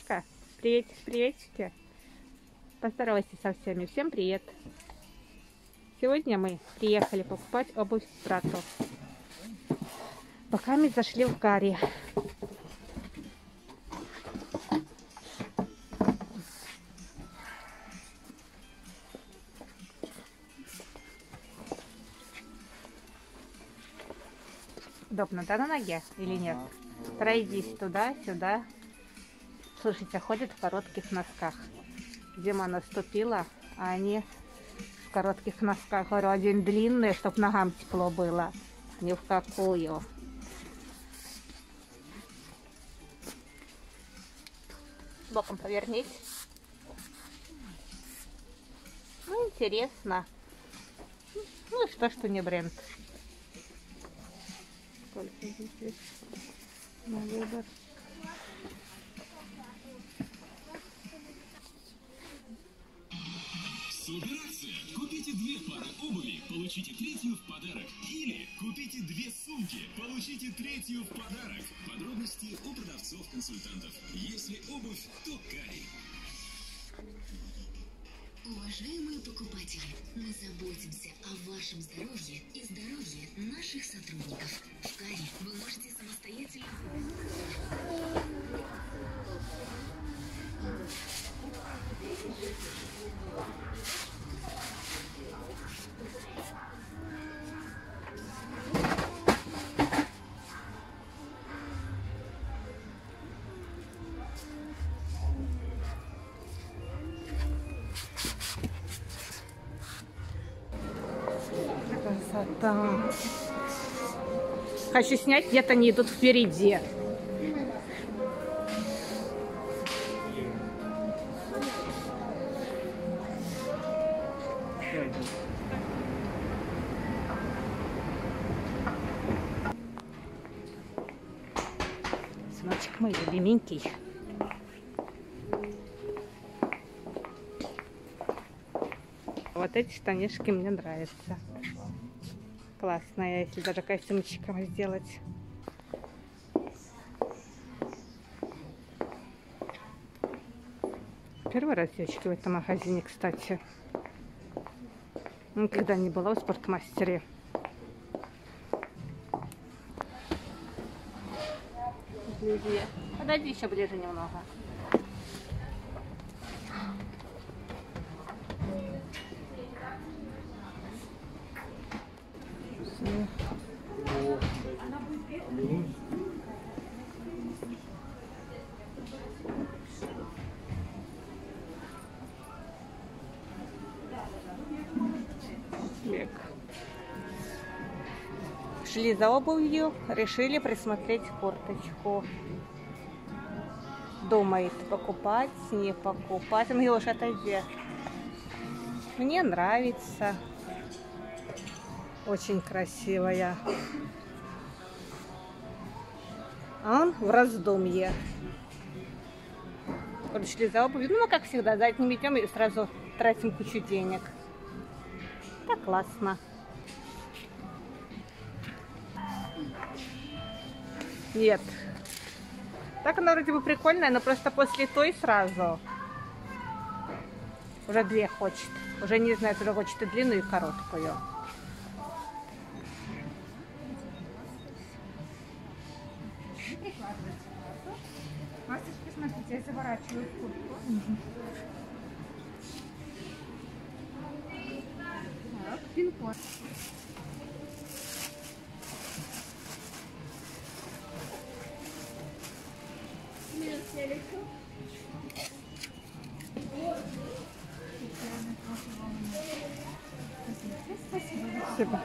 Ангелочка, привет, приветики. Поздоровайся со всеми. Всем привет. Сегодня мы приехали покупать обувь брату. Пока мы зашли в Гарри. Удобно, да, на ноге или нет? Пройдись туда-сюда. Слушайте, ходят в коротких носках. Зима наступила, а они в коротких носках. Говорю, один длинный, чтобы ногам тепло было. Ни в какую. Боком повернись. Ну, интересно. Ну, что не бренд. Сколько здесь на выбор. Суперакция! Купите 2 пары обуви, получите 3-ю в подарок. Или купите 2 сумки, получите 3-ю в подарок. Подробности у продавцов-консультантов. Если обувь, то Гарри. Уважаемые покупатели, мы заботимся о вашем здоровье и здоровье наших сотрудников. В Гарри вы можете самостоятельно... Красота. Хочу снять, где-то они идут впереди. Сыночек мой любименький. Вот эти штанишки мне нравятся. Классно, если даже костюмчиком сделать. Первый раз девочки в этом магазине, кстати. Никогда не была в Спортмастере. Подойди еще ближе немного. Шли за обувью, решили присмотреть курточку. Думает, покупать, не покупать. Ангелуша, отойди. Мне нравится. Очень красивая. А он в раздумье. Пришли за обувью. Ну, мы, как всегда, за этим идем и сразу тратим кучу денег. Так классно. Нет. Так она вроде бы прикольная, но просто после той сразу уже 2 хочет. Уже не знает, уже хочет и длинную, и короткую. Масочки, смотрите, я заворачиваю в куртку. Так, пин-код. Спасибо.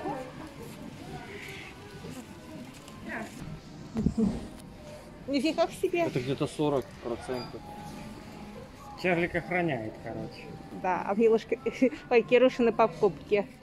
Нифига себе. Это где-то 40%. Чарлик охраняет, короче. Да, Ангелушка, ой, Кирюшины покупки.